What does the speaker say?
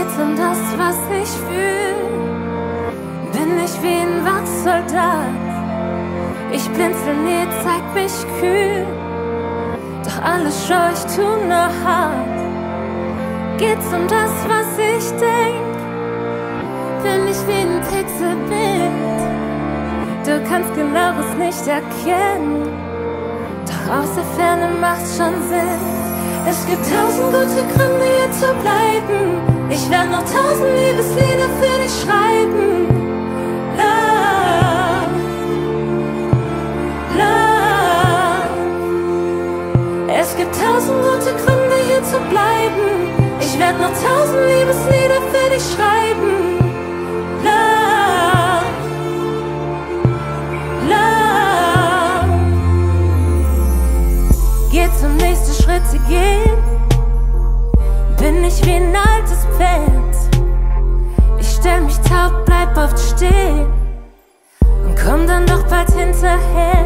Geht's um das, was ich fühl? Bin ich wie ein Wachsoldat? Ich blinzel nie, zeig mich kühl, doch alles scheu, ich tu nur hart. Geht's um das, was ich denk? Bin ich wie ein Pixelbild? Du kannst Genaues nicht erkennen, doch aus der Ferne macht's schon Sinn. Es gibt 1000 gute Gründe, hier zu bleiben. Ich werd noch 1000 Liebeslieder für dich schreiben. Love, love. Es gibt 1000 gute Gründe, hier zu bleiben. Ich werd noch 1000 Liebeslieder für dich schreiben. Love, love. Geht's um nächste Schritte gehen? Bin ich wie ein altes Pferd? Ich stell mich taub, bleib oft stehen und komm dann doch bald hinterher.